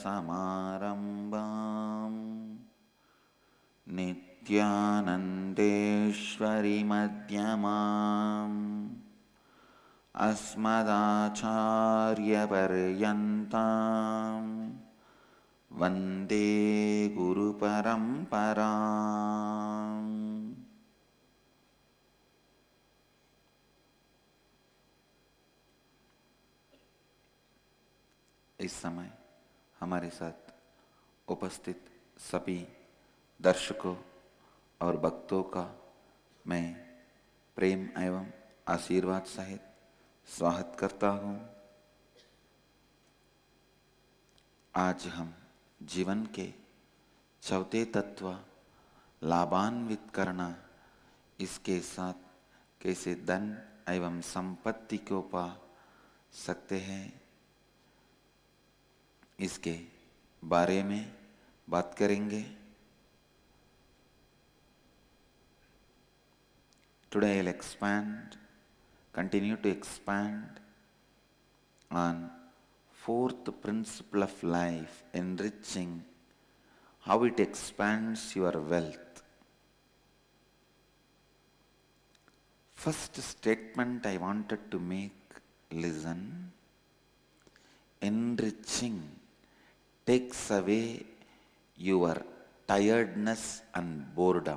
लक्ष्मीनाथसमारम्भाम् नित्यानन्देश्वरि मध्यमाम् अस्मदाचार्यपर्यन्ताम् वन्दे गुरुपरम्पराम्। इस समय हमारे साथ उपस्थित सभी दर्शकों और भक्तों का मैं प्रेम एवं आशीर्वाद सहित स्वागत करता हूँ। आज हम जीवन के चौथे तत्व लाभान्वित करना, इसके साथ कैसे धन एवं संपत्ति को पा सकते हैं, इसके बारे में बात करेंगे। Today I'll continue to expand on fourth principle of life, enriching, how it expands your wealth. First statement I wanted to make, listen. Enriching takes away your tiredness and boredom.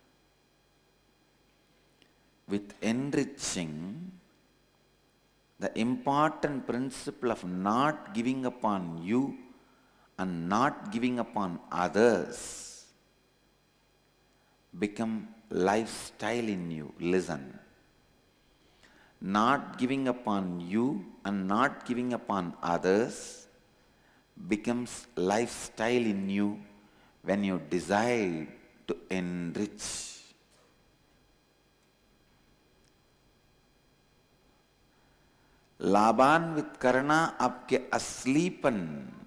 With enriching, the important principle of not giving upon you and not giving upon others become lifestyle in you. Listen. Not giving upon you and not giving upon others becomes lifestyle in you when you decide to enrich. लाभान्वित करना आपके असलीपन,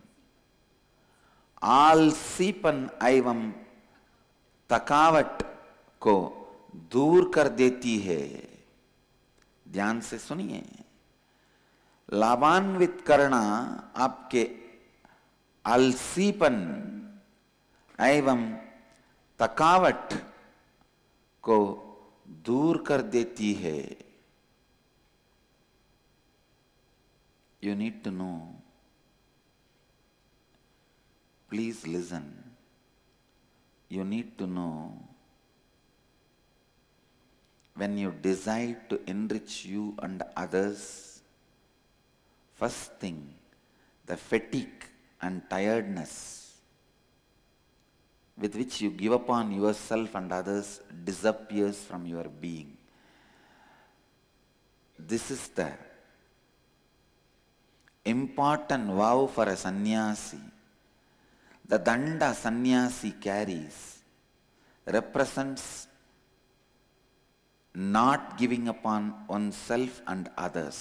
आलसीपन एवं थकावट को दूर कर देती है। ध्यान से सुनिए, लाभान्वित करना आपके आलसीपन एवं थकावट को दूर कर देती है। You need to know. Please listen. You need to know, when you decide to enrich you and others, first thing, the fatigue and tiredness with which you give upon yourself and others disappears from your being. This is the important vow for a sannyasi. The danda sannyasi carries represents not giving upon oneself and others.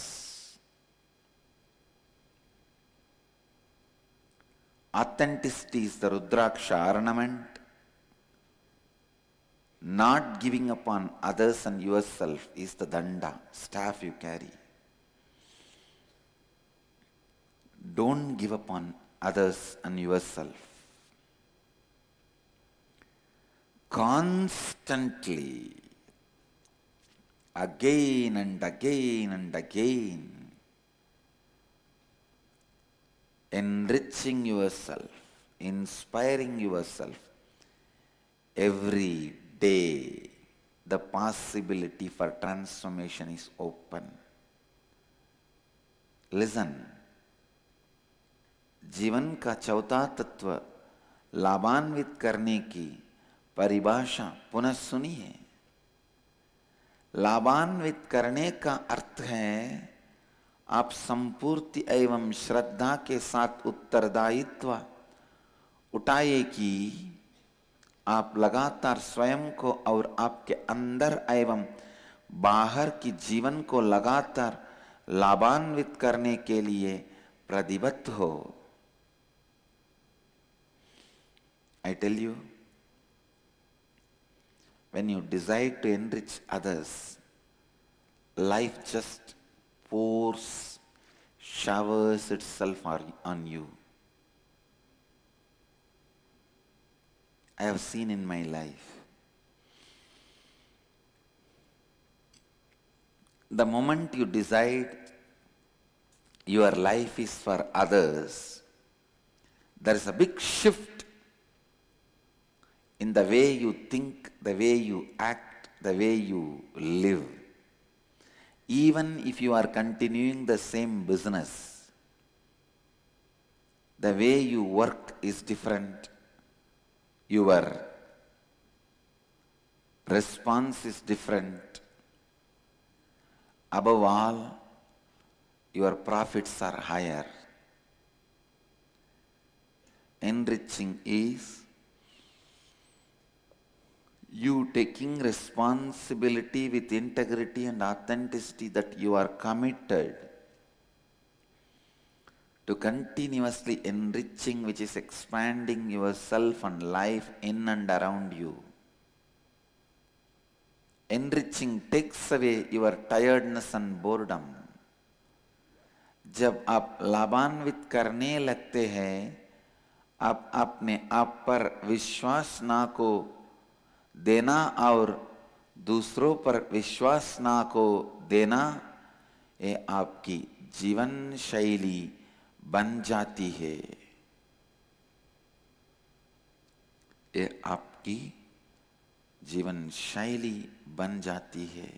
Authenticity is the Rudraksha ornament. Not giving upon others and yourself is the danda, staff you carry. Don't give upon others and yourself. Constantly, again and again and again, enriching yourself, inspiring yourself. Every day, the possibility for transformation is open. Listen. जीवन का चौथा तत्व लाभान्वित करने की परिभाषा पुनः सुनिए। लाभान्वित करने का अर्थ है आप संपूर्ति एवं श्रद्धा के साथ उत्तरदायित्व उठाइए कि आप लगातार स्वयं को और आपके अंदर एवं बाहर की जीवन को लगातार लाभान्वित करने के लिए प्रतिबद्ध हो। I tell you, when you decide to enrich others, life just pours, showers itself on you. I have seen in my life. The moment you decide your life is for others, there is a big shift in the way you think, the way you act, the way you live. Even if you are continuing the same business, the way you work is different. Your response is different. Above all, your profits are higher. Enriching is you taking responsibility with integrity and authenticity that you are committed to continuously enriching, which is expanding yourself and life in and around you. Enriching takes away your tiredness and boredom. जब आप लाभान्वित करने लगते हैं, आप अपने आप पर विश्वास ना को देना और दूसरों पर विश्वास ना को देना, ये आपकी जीवन शैली बन जाती है। ये आपकी जीवन शैली बन जाती है।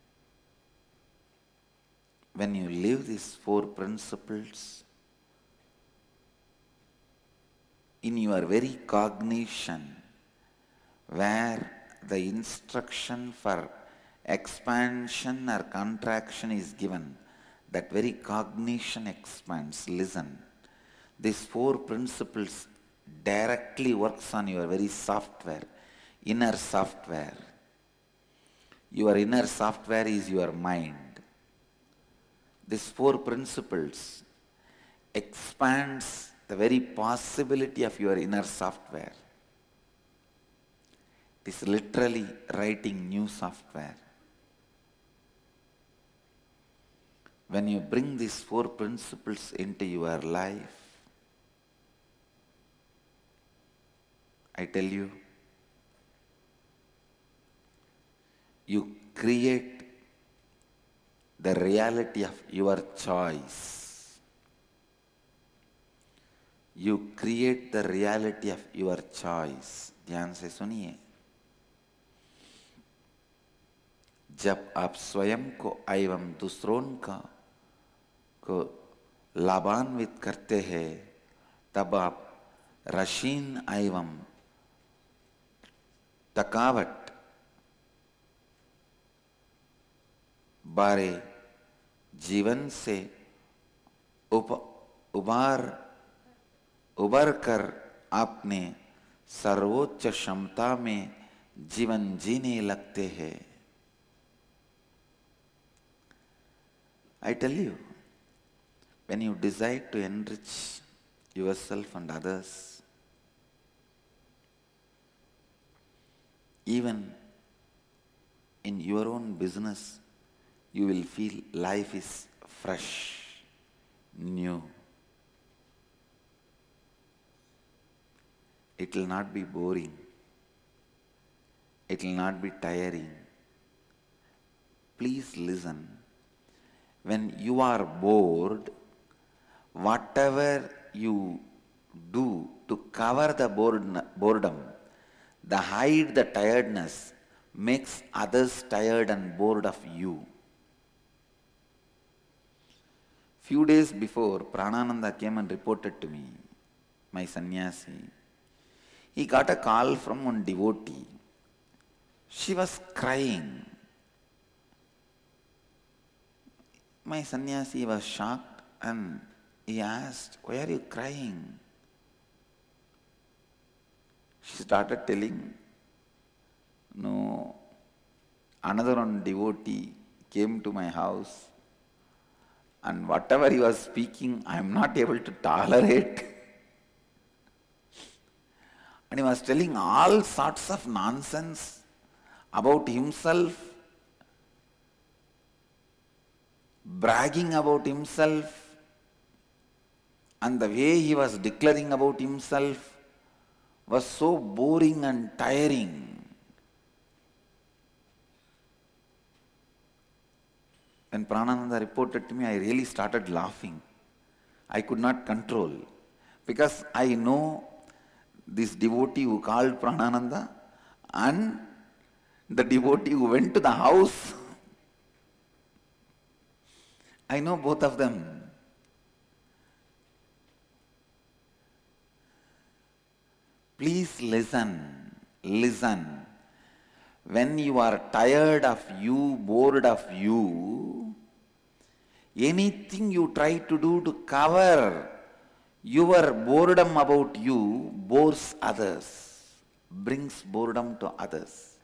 When you live these 4 principles, in your very cognition, where the instruction for expansion or contraction is given, that very cognition expands. Listen, these 4 principles directly works on your very software, inner software. Your inner software is your mind. These 4 principles expands the very possibility of your inner software. It is literally writing new software. When you bring these 4 principles into your life, I tell you, you create the reality of your choice. You create the reality of your choice. ध्यान से सुनिए। जब आप स्वयं को एवं दूसरों को लाभान्वित करते हैं, तब आप रशीन एवं थकावट बारे जीवन से उबर कर आपने सर्वोच्च क्षमता में जीवन जीने लगते हैं। I tell you, when you decide to enrich yourself and others, even in your own business, you will feel life is fresh, new. It will not be boring. It will not be tiring. Please listen. When you are bored, whatever you do to cover the boredom, the hide the tiredness, makes others tired and bored of you. Few days before, Pranananda came and reported to me, my sannyasi. He got a call from one devotee. She was crying. My sannyasi was shocked and he asked, "Why are you crying?" She started telling, "No, another one devotee came to my house and whatever he was speaking, I am not able to tolerate." And he was telling all sorts of nonsense about himself, bragging about himself, and the way he was declaring about himself was so boring and tiring. When Pranananda reported to me, I really started laughing. I could not control, because I know this devotee who called Pranananda and the devotee who went to the house. I know both of them. Please listen, listen. When you are tired of you, bored of you, anything you try to do to cover your boredom about you bores others, brings boredom to others.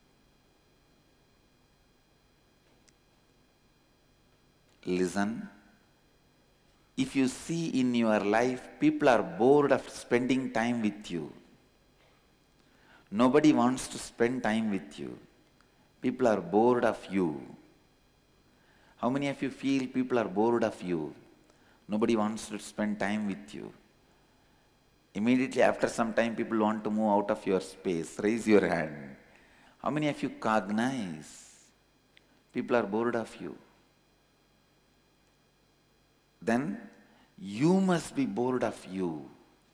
Listen. If you see in your life, people are bored of spending time with you. Nobody wants to spend time with you. People are bored of you. How many of you feel people are bored of you? Nobody wants to spend time with you. Immediately after some time, people want to move out of your space. Raise your hand. How many of you cognize people are bored of you? Then you must be bored of you.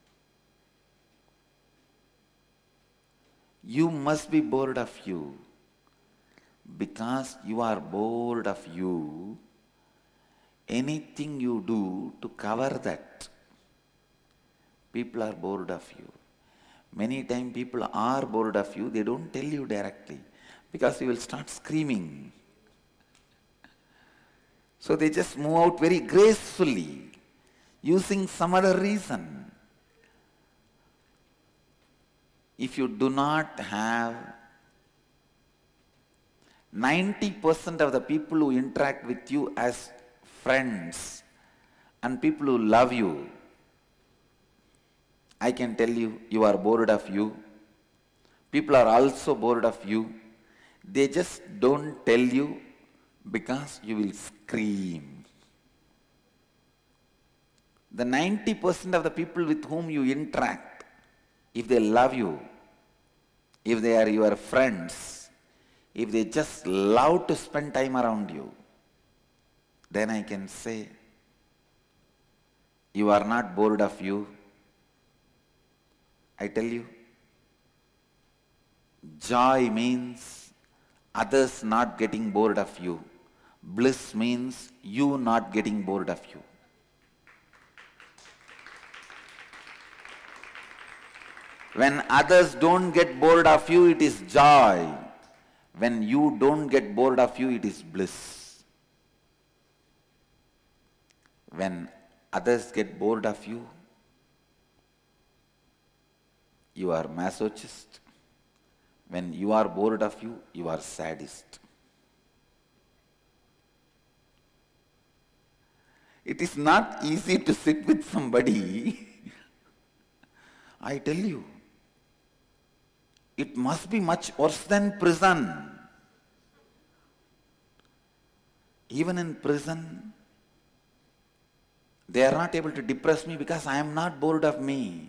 You must be bored of you. Because you are bored of you, anything you do to cover that, people are bored of you. Many times people are bored of you, they don't tell you directly, because you will start screaming. So they just move out very gracefully, using some other reason. If you do not have 90% of the people who interact with you as friends and people who love you, I can tell you, you are bored of you. People are also bored of you. They just don't tell you because you will scream. The 90% of the people with whom you interact, if they love you, if they are your friends, if they just love to spend time around you, then I can say, you are not bored of you. I tell you, joy means others not getting bored of you. Bliss means you not getting bored of you. When others don't get bored of you, it is joy. When you don't get bored of you, it is bliss. When others get bored of you, you are masochist. When you are bored of you, you are sadist. It is not easy to sit with somebody. I tell you, it must be much worse than prison. Even in prison, they are not able to depress me because I am not bored of me.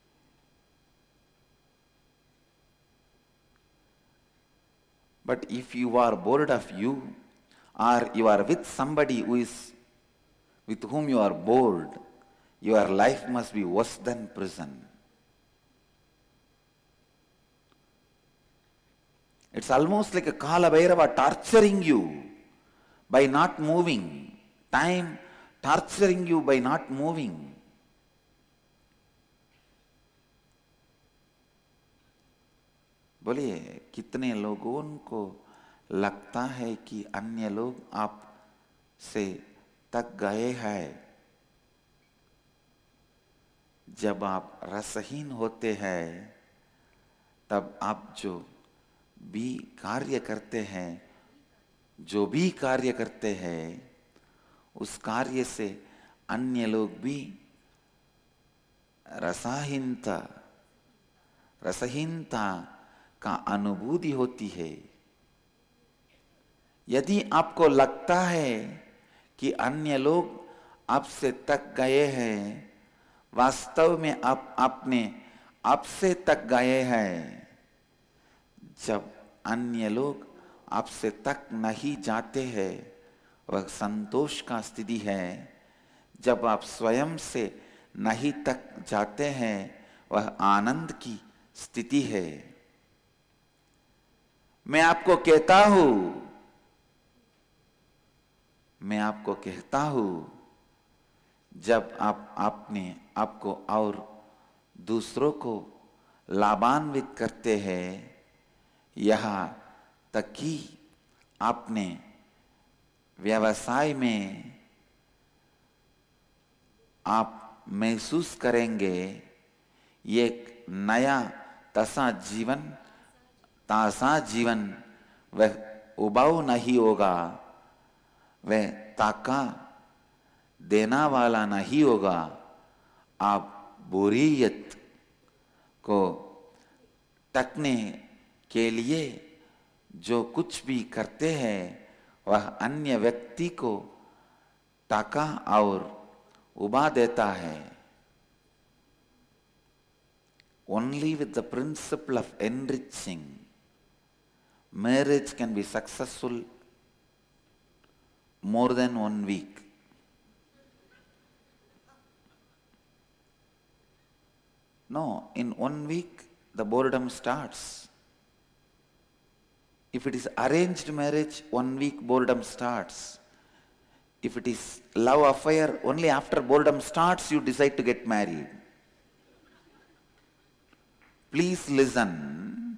But if you are bored of you, or you are with somebody with whom you are bored, your life must be worse than prison. It's almost like a Kala Bhairava torturing you by not moving. Time torturing you by not moving. बोलिए, कितने लोगों को लगता है कि अन्य लोग आप से तक गए हैं। जब आप रसहीन होते हैं, तब आप जो भी कार्य करते हैं, जो भी कार्य करते हैं, उस कार्य से अन्य लोग भी रसहीनता का अनुभूति होती है। यदि आपको लगता है कि अन्य लोग आपसे तक गए हैं, वास्तव में आप अपने आपसे तक गए हैं। जब अन्य लोग आपसे तक नहीं जाते हैं, वह संतोष का स्थिति है। जब आप स्वयं से नहीं तक जाते हैं, वह आनंद की स्थिति है। मैं आपको कहता हूं, जब आप अपने आपको और दूसरों को लाभान्वित करते हैं, यहाँ तक कि आपने व्यवसाय में आप महसूस करेंगे एक नया ताजा जीवन वह उबाऊ नहीं होगा, वह ताका देना वाला नहीं होगा। आप बोरियत को टकने के लिए जो कुछ भी करते हैं, वह अन्य व्यक्ति को टाका और उबा देता है। Only with the principle of enriching, marriage can be successful more than 1 week. No, in 1 week the boredom starts. If it is arranged marriage, 1 week boredom starts. If it is love affair, only after boredom starts you decide to get married. Please listen.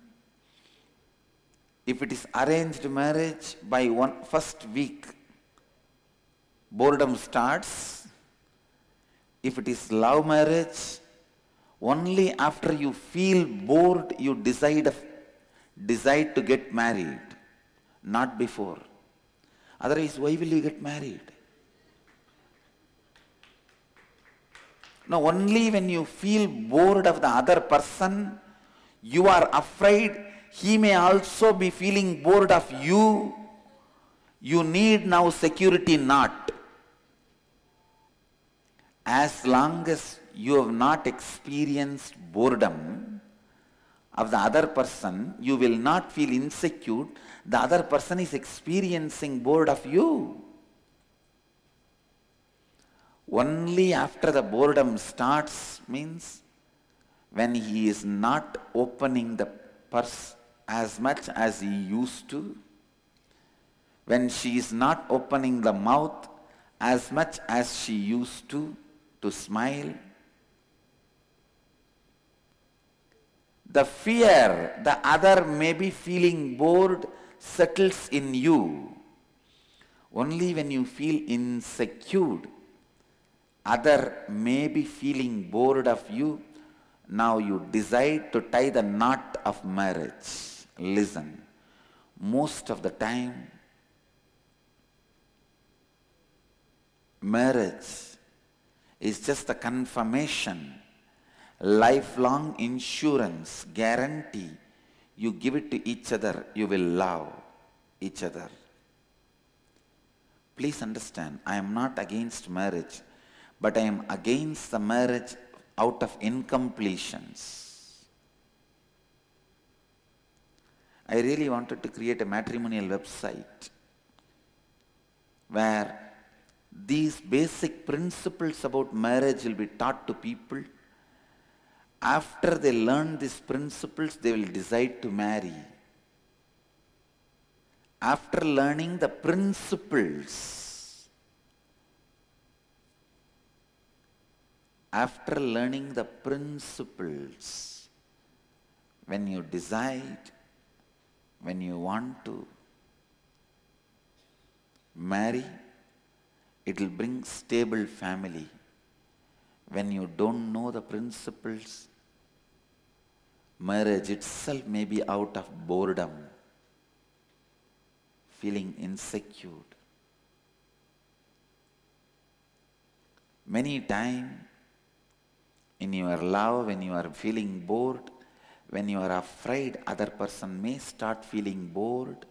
If it is arranged marriage, by first week boredom starts. If it is love marriage, only after you feel bored you decide to get married, not before. Otherwise, why will you get married? No, only when you feel bored of the other person, you are afraid he may also be feeling bored of you. You need now security knot. As long as you have not experienced boredom of the other person, you will not feel insecure. The other person is experiencing bored of you. Only after the boredom starts means when he is not opening the purse as much as he used to, when she is not opening the mouth as much as she used to smile. The fear the other may be feeling bored settles in you. Only when you feel insecure, other may be feeling bored of you, now you decide to tie the knot of marriage. Listen, most of the time, marriage is just a confirmation, lifelong insurance, guarantee. You give it to each other, you will love each other. Please understand, I am not against marriage, but I am against the marriage out of incompletions. I really wanted to create a matrimonial website where these basic principles about marriage will be taught to people. After they learn these principles, they will decide to marry. After learning the principles, when you decide, when you want to marry, it will bring stable family. When you don't know the principles, marriage itself may be out of boredom, feeling insecure. Many times in your love, when you are feeling bored, when you are afraid other person may start feeling bored,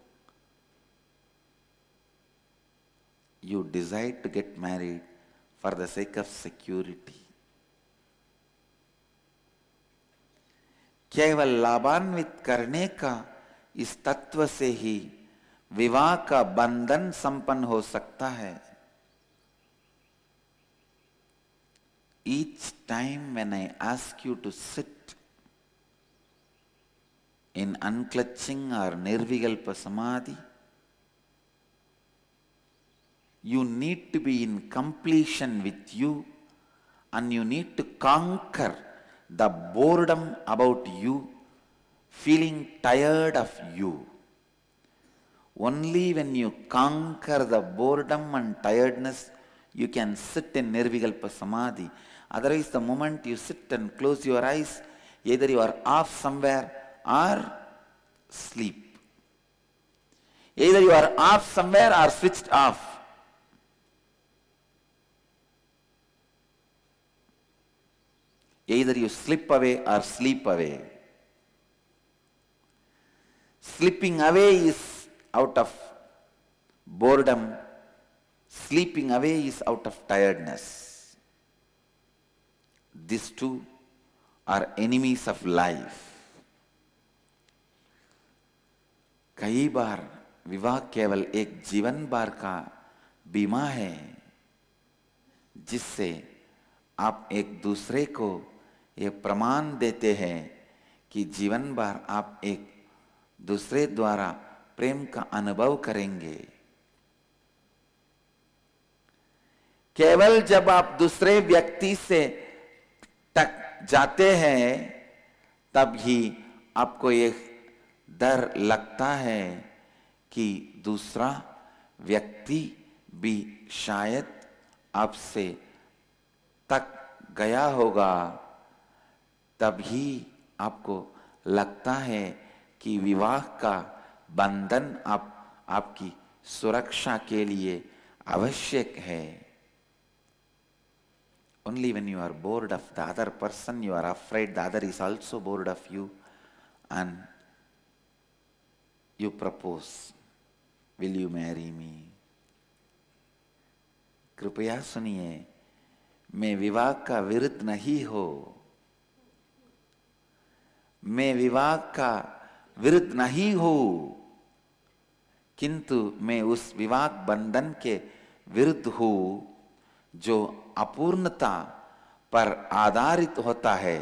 you decide to get married for the sake of security. केवल लाभान्वित करने का इस तत्व से ही विवाह का बंधन संपन्न हो सकता है। Each time when I ask you to sit in unclutching or nirvikalpa samadhi, you need to be in completion with you, and you need to conquer the boredom about you, feeling tired of you. Only when you conquer the boredom and tiredness, you can sit in nirvikalpa samadhi. Otherwise, the moment you sit and close your eyes, either you are off somewhere or sleep. Either you are off somewhere or switched off. Either you slip away or sleep away. Slipping away is out of boredom. Sleeping away is out of tiredness. These two are enemies of life. कई बार विवाह केवल एक जीवन भर का बीमा है, जिससे आप एक दूसरे को ये प्रमाण देते हैं कि जीवन भर आप एक दूसरे द्वारा प्रेम का अनुभव करेंगे। केवल जब आप दूसरे व्यक्ति से टक जाते हैं तब ही आपको एक डर लगता है कि दूसरा व्यक्ति भी शायद आपसे तक गया होगा। तभी आपको लगता है कि विवाह का बंधन आपकी सुरक्षा के लिए आवश्यक है। Only when you are bored of the other person, you are afraid the other is also bored of you, and you propose, will you marry me? कृपया सुनिए, मैं विवाह का विरुद्ध नहीं हो, मैं विवाह का विरुद्ध नहीं हूं, किंतु मैं उस विवाह बंधन के विरुद्ध हूं जो अपूर्णता पर आधारित होता है।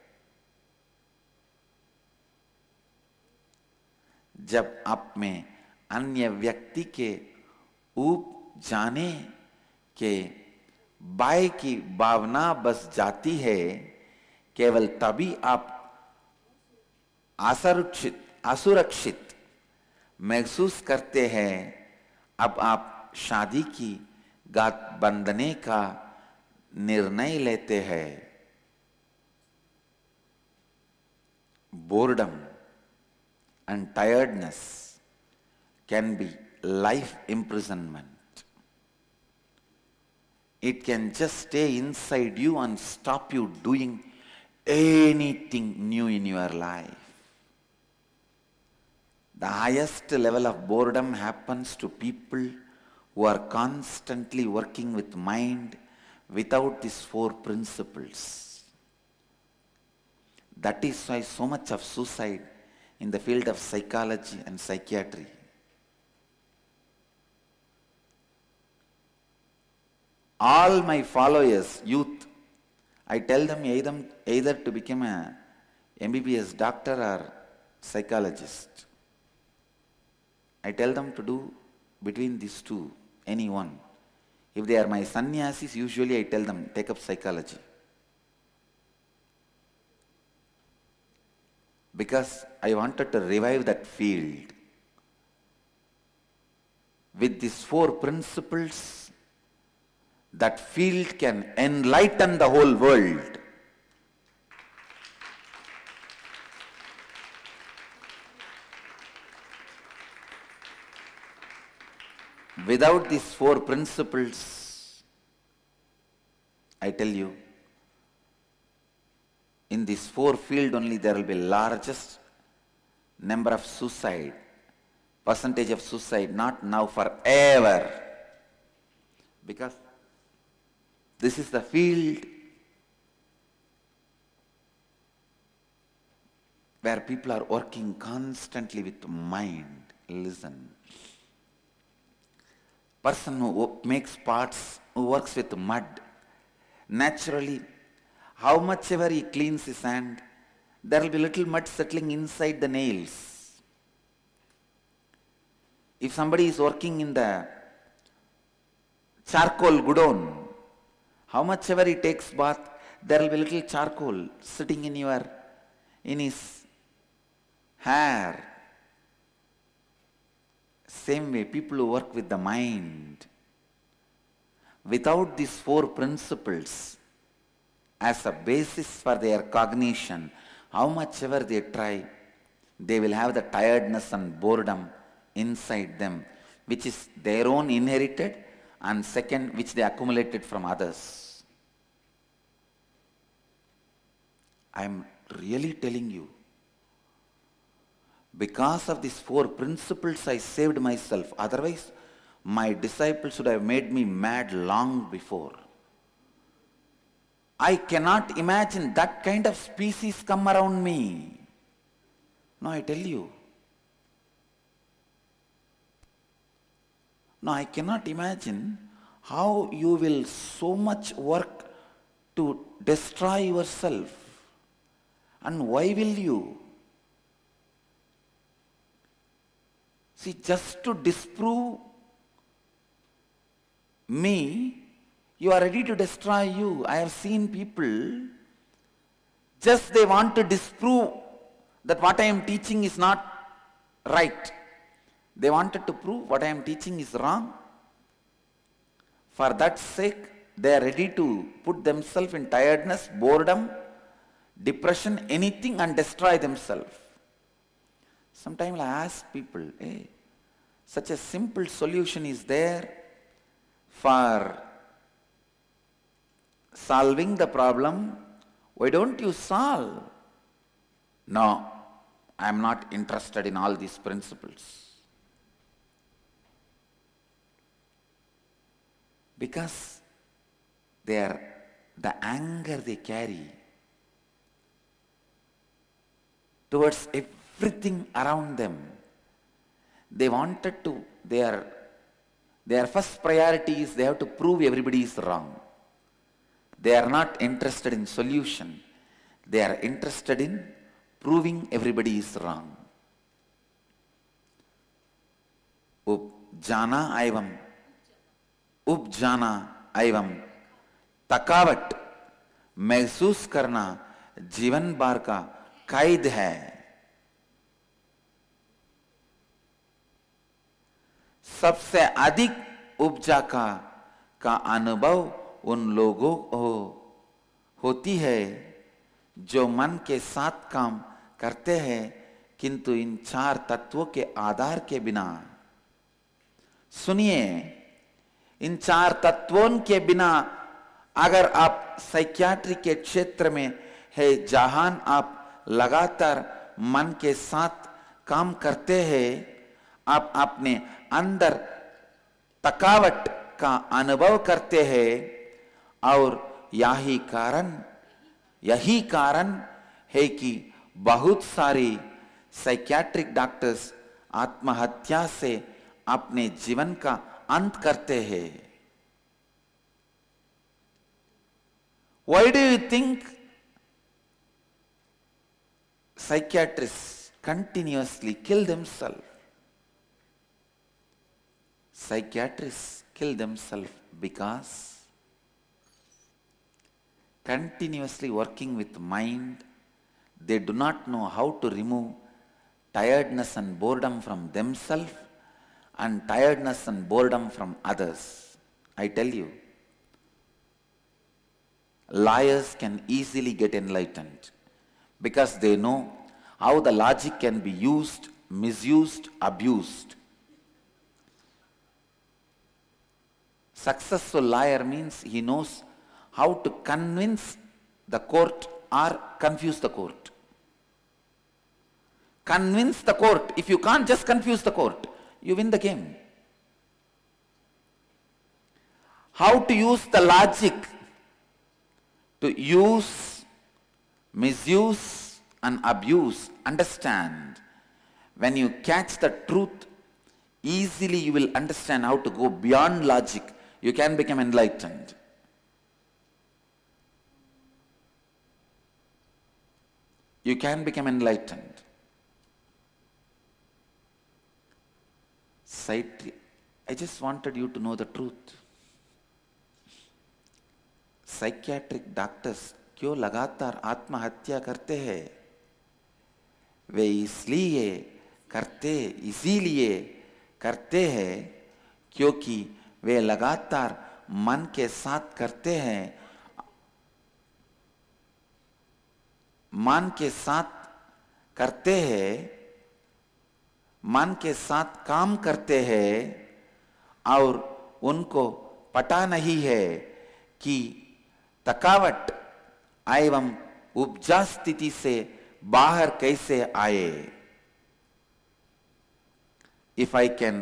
जब आप में अन्य व्यक्ति के ऊब जाने के भय की भावना बस जाती है, केवल तभी आप असुरक्षित महसूस करते हैं। अब आप शादी की गांठ बांधने का निर्णय लेते हैं। Boredom and tiredness can be life imprisonment. It can just stay inside you and stop you doing anything new in your life. The highest level of boredom happens to people who are constantly working with mind without these four principles. That is why so much of suicide in the field of psychology and psychiatry. All my followers, youth, I tell them either to become a MBBS doctor or psychologist. I tell them to do between these two, any one. If they are my sannyasis, usually I tell them take up psychology. Because I wanted to revive that field. With these four principles, that field can enlighten the whole world. Without these four principles, I tell you, in this four field only there will be largest number of suicide, percentage of suicide, not now, forever. Because this is the field where people are working constantly with mind. Listen. Person who makes pots, who works with mud, naturally, how much ever he cleans his hand, there will be little mud settling inside the nails. If somebody is working in the charcoal godown, how much ever he takes bath, there will be little charcoal sitting in his hair. Same way, people who work with the mind, without these four principles as a basis for their cognition, how much ever they try, they will have the tiredness and boredom inside them, which is their own inherited, and second, which they accumulated from others. I am really telling you, because of these four principles I saved myself. Otherwise, my disciples would have made me mad long before. I cannot imagine that kind of species come around me. No, I tell you. No, I cannot imagine how you will so much work to destroy yourself. And why will you? See, just to disprove me, you are ready to destroy you. I have seen people, just they want to disprove that what I am teaching is not right. They wanted to prove what I am teaching is wrong. For that sake, they are ready to put themselves in tiredness, boredom, depression, anything, and destroy themselves. Sometimes I ask people, hey, such a simple solution is there for solving the problem. Why don't you solve? No, I am not interested in all these principles. Because the anger they carry towards everything around them, they wanted to, their first priority is they have to prove everybody is wrong. They are not interested in solution. They are interested in proving everybody is wrong. उपजाना एवं तकावट महसूस करना जीवन भर का कैद है। सबसे अधिक उपजा का अनुभव उन लोगों को होती है जो मन के साथ काम करते हैं, किंतु इन चार तत्वों के आधार के बिना। सुनिए, इन चार तत्वों के बिना अगर आप साइकियाट्री के क्षेत्र में है, जहां आप लगातार मन के साथ काम करते हैं, आप अपने अंदर थकावट का अनुभव करते हैं, और यही कारण है कि बहुत सारे साइकियाट्रिक डॉक्टर्स आत्महत्या से अपने जीवन का अंत करते हैं। Why do you think psychiatrists continuously kill themselves? Psychiatrists kill themselves because continuously working with mind, they do not know how to remove tiredness and boredom from themselves and tiredness and boredom from others. I tell you, liars can easily get enlightened because they know how the logic can be used, misused, abused. Successful liar means he knows how to convince the court or confuse the court. Convince the court. If you can't just confuse the court, you win the game. How to use the logic to use, misuse, and abuse, understand. When you catch the truth, easily you will understand how to go beyond logic. You can become enlightened. You can become enlightened. I just wanted you to know the truth. Psychiatric doctors क्यों लगातार आत्महत्या करते हैं? वे इसीलिए करते हैं क्योंकि वे लगातार मन के साथ करते हैं, मन के साथ काम करते हैं और उनको पता नहीं है कि थकावट एवं उपजा स्थिति से बाहर कैसे आए. If I can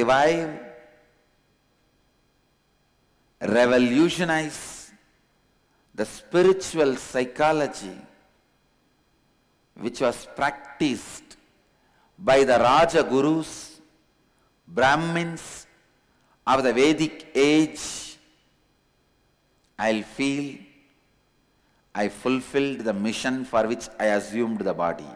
revolutionize the spiritual psychology which was practiced by the Raja Gurus, Brahmins of the Vedic age, I'll feel I fulfilled the mission for which I assumed the body.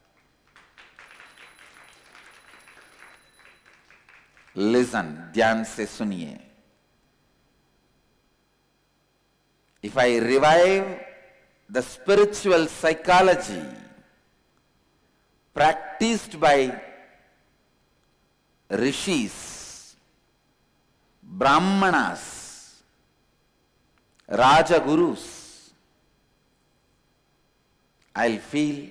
Listen, ध्यान से सुनिए. If I revive the spiritual psychology practiced by rishis, brahmanas, raja gurus, I'll feel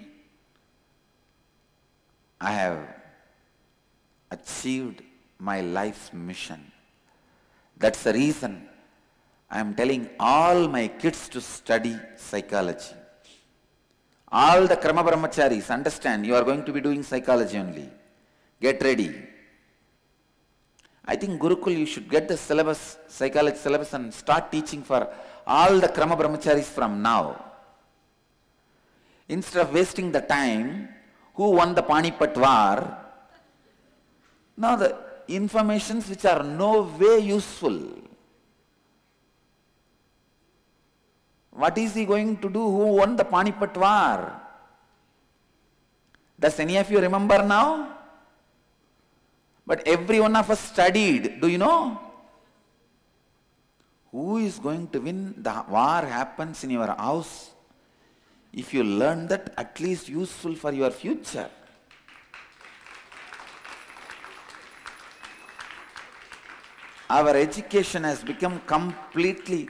I have achieved my life's mission. That's the reason I am telling all my kids to study psychology. All the Krama Brahmacharis, understand, you are going to be doing psychology only. Get ready. I think Gurukul, you should get the syllabus, psychology syllabus, and start teaching for all the Krama Brahmacharis from now. Instead of wasting the time, who won the Panipat war? Now the informations which are no way useful. What is he going to do? Who won the Panipat war? Does any of you remember now? But every one of us studied. Do you know? Who is going to win? The war happens in your house. If you learn that, at least useful for your future. Our education has become completely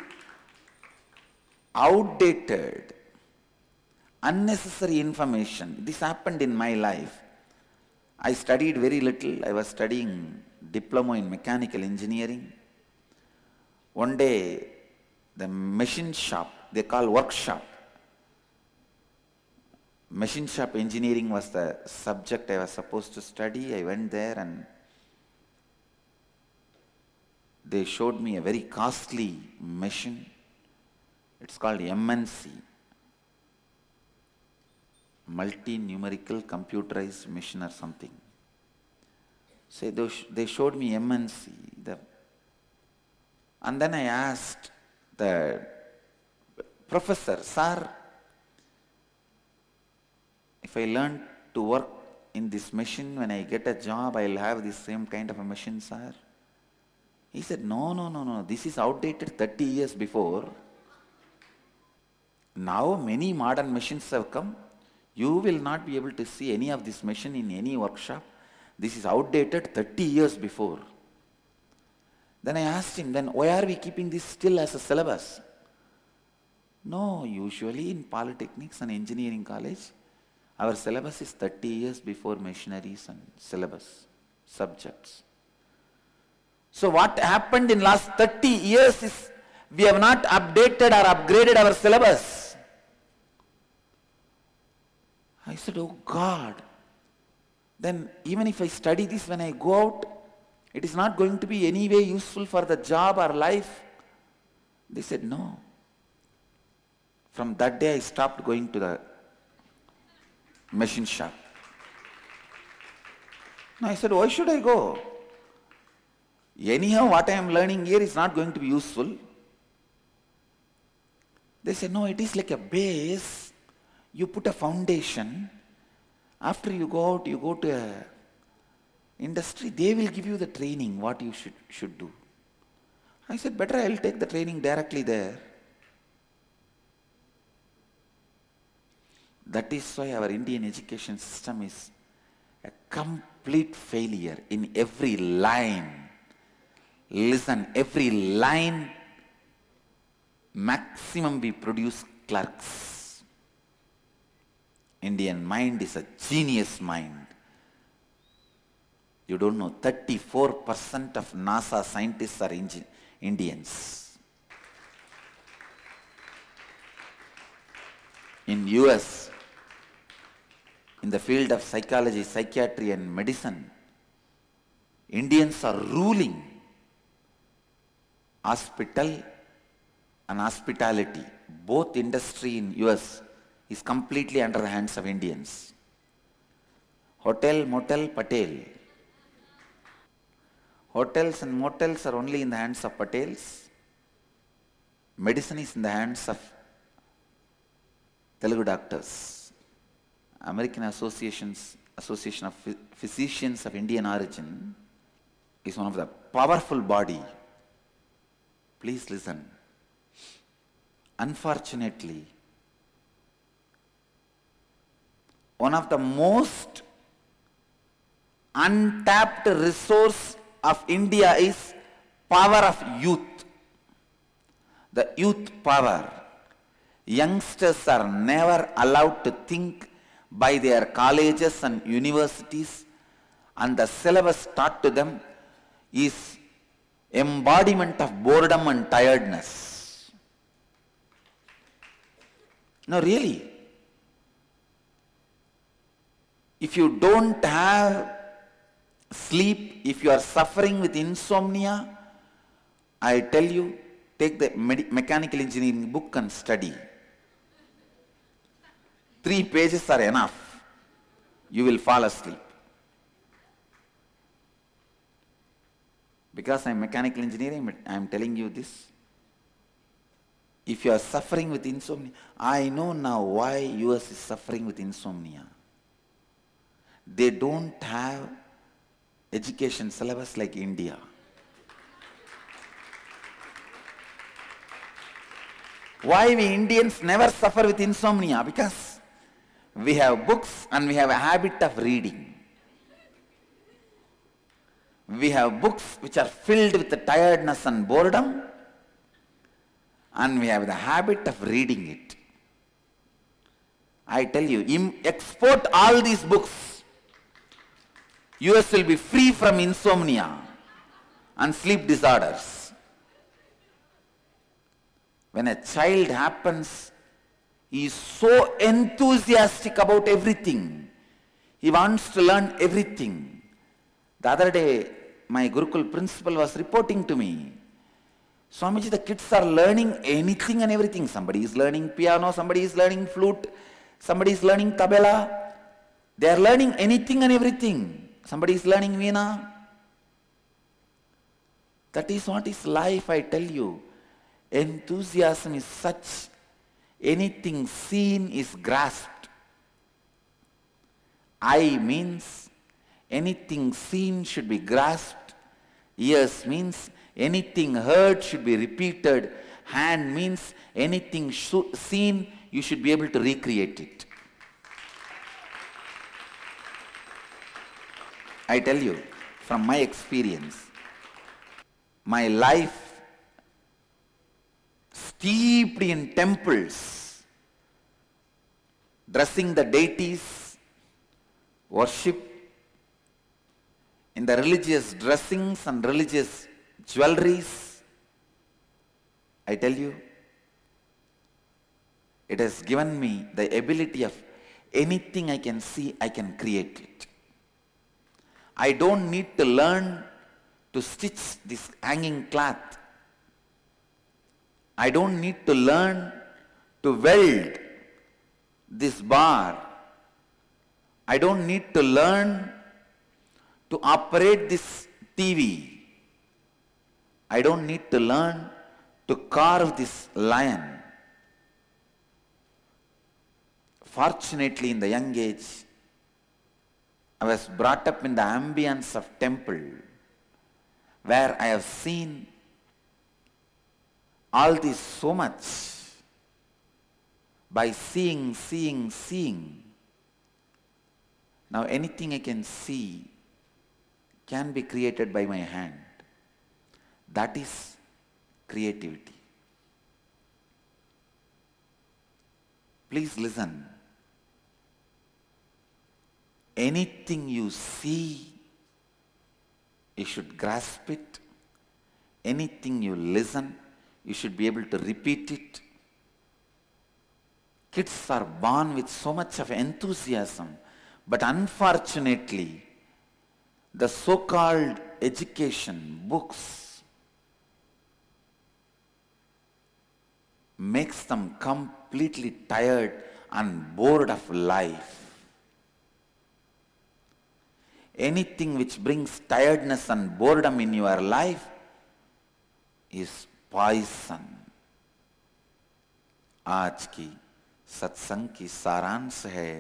outdated, unnecessary information. This happened in my life. I studied very little. I was studying diploma in mechanical engineering. One day, the machine shop, they call workshop. Machine shop engineering was the subject I was supposed to study. I went there and they showed me a very costly machine. It's called MNC, multi-numerical computerized machine or something. So they showed me MNC. And then I asked the professor, sir, if I learn to work in this machine, when I get a job, I'll have the same kind of a machine, sir. He said, no, this is outdated 30 years before. Now many modern machines have come. You will not be able to see any of this machine in any workshop. This is outdated 30 years before. Then I asked him, then why are we keeping this still as a syllabus? No, usually in polytechnics and engineering college, our syllabus is 30 years before machineries and syllabus subjects. So what happened in last 30 years is we have not updated or upgraded our syllabus. I said, oh God, then even if I study this when I go out, it is not going to be any way useful for the job or life. They said, no. From that day I stopped going to the machine shop. No, I said, why should I go? Anyhow, what I am learning here is not going to be useful. They said, no, it is like a base. You put a foundation. After you go out, you go to a industry, they will give you the training, what you should do. I said, better I will take the training directly there. That is why our Indian education system is a complete failure in every line. Listen, every line, maximum we produce clerks. Indian mind is a genius mind. You don't know, 34% of NASA scientists are Indians. In US, in the field of psychology, psychiatry and medicine, Indians are ruling. Hospital and hospitality, both industry in US is completely under the hands of Indians. Hotel, motel, patel. Hotels and motels are only in the hands of patels. Medicine is in the hands of Telugu doctors. American Association of Physicians of Indian origin is one of the powerful body. Please listen. Unfortunately, one of the most untapped resource of India is power of youth. The youth power. Youngsters are never allowed to think by their colleges and universities, and the syllabus taught to them is embodiment of boredom and tiredness. No, really. If you don't have sleep, if you are suffering with insomnia, I tell you, take the mechanical engineering book and study. 3 pages are enough. You will fall asleep. Because I am mechanical engineering, I am telling you this. If you are suffering with insomnia, I know now why US is suffering with insomnia. They don't have education syllabus like India. Why we Indians never suffer with insomnia? Because we have books and we have a habit of reading. We have books which are filled with the tiredness and boredom, and we have the habit of reading it. I tell you, export all these books. US will be free from insomnia and sleep disorders. When a child happens, he is so enthusiastic about everything. He wants to learn everything. The other day, my Gurukul principal was reporting to me, Swamiji, the kids are learning anything and everything. Somebody is learning piano, somebody is learning flute, somebody is learning tabla. They are learning anything and everything. Somebody is learning veena. That is what is life, I tell you. Enthusiasm is such, anything seen is grasped. Eye means anything seen should be grasped. Ears means anything heard should be repeated. Hand means anything seen, you should be able to recreate it. I tell you, from my experience, my life steeped in temples, dressing the deities, worship, in the religious dressings and religious jewelries. I tell you, it has given me the ability of anything I can see, I can create it. I don't need to learn to stitch this hanging cloth. I don't need to learn to weld this bar. I don't need to learn to operate this TV. I don't need to learn to carve this lion. Fortunately, in the young age, I was brought up in the ambience of temple, where I have seen all this so much by seeing. Now anything I can see can be created by my hand. That is creativity. Please listen. Anything you see, you should grasp it. Anything you listen, you should be able to repeat it. Kids are born with so much of enthusiasm, but unfortunately, the so-called education, books, makes them completely tired and bored of life. Anything which brings tiredness and boredom in your life is poison. आज की सत्संग की सारांश है,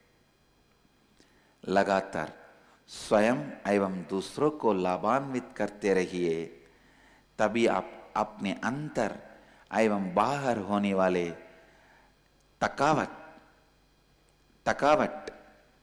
लगातार स्वयं एवं दूसरों को लाभान्वित करते रहिए, तभी आप अपने अंतर एवं बाहर होने वाले थकावट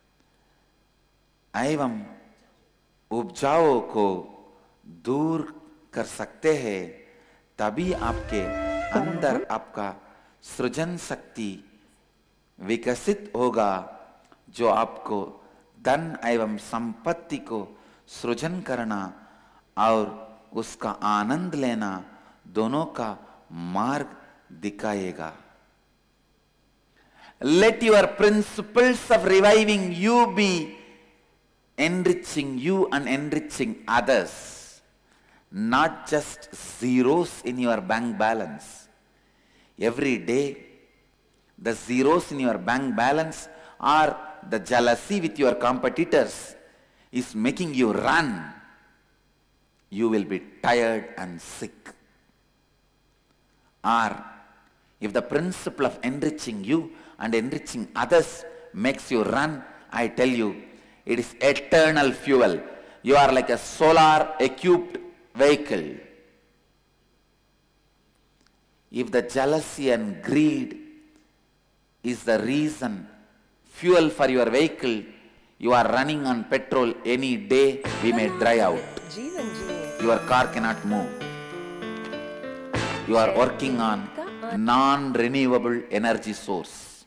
एवं उपजाओं को दूर कर सकते हैं। तभी आपके अंदर आपका सृजन शक्ति विकसित होगा, जो आपको धन एवं संपत्ति को सृजन करना और उसका आनंद लेना दोनों का मार्ग दिखाएगा। Let your principles of reviving you be enriching you and enriching others, not just zeros in your bank balance. Every day, the zeros in your bank balance or the jealousy with your competitors is making you run. You will be tired and sick. Or if the principle of enriching you and enriching others makes you run, I tell you, it is eternal fuel. You are like a solar equipped vehicle. If the jealousy and greed is the reason, fuel for your vehicle, you are running on petrol any day, we may dry out. Your car cannot move. You are working on non-renewable energy source.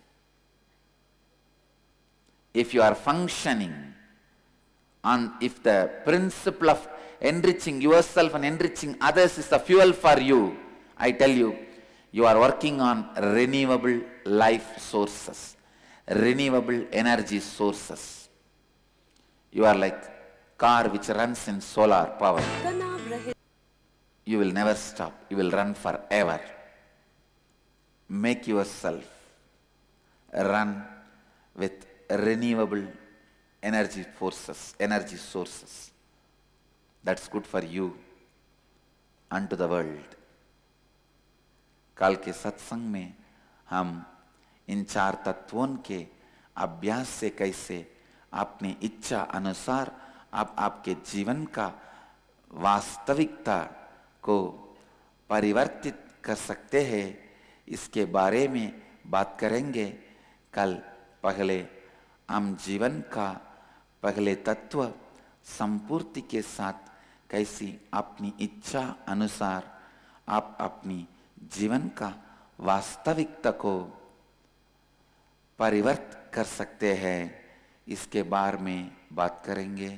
If you are functioning on, if the principle of enriching yourself and enriching others is the fuel for you, I tell you, you are working on renewable life sources, renewable energy sources. You are like car which runs in solar power. You will never stop. You will run forever. Make yourself run with renewable energy forces, energy sources. That's good for you and to the world. कल के सत्संग में हम इन 4 तत्वों के अभ्यास से कैसे अपनी इच्छा अनुसार आप आपके जीवन का वास्तविकता को परिवर्तित कर सकते हैं, इसके बारे में बात करेंगे। कल पहले हम जीवन का पहले तत्व संपूर्ति के साथ कैसी अपनी इच्छा अनुसार आप अपनी जीवन का वास्तविकता को परिवर्तित कर सकते हैं, इसके बारे में बात करेंगे।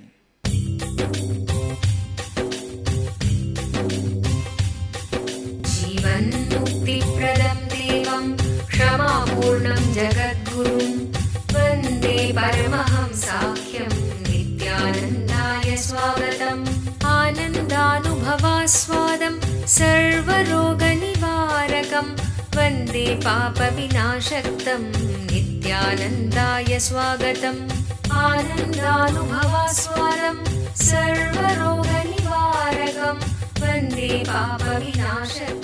जीवन मुक्ति प्रदं देवं क्षमापूर्णं जगद्गुरुं वन्दे परमहंसाख्यं नित्यानन्दाय स्वागतम्। आनन्दानुभवास्वादं सर्वरोगनिवारकं वन्दे पापविनाशक्तं नित्यानन्दाय स्वागतम्। आनन्दानुभवास्वादं सर्वरोगनिवारकं वन्दे पापविनाशकम्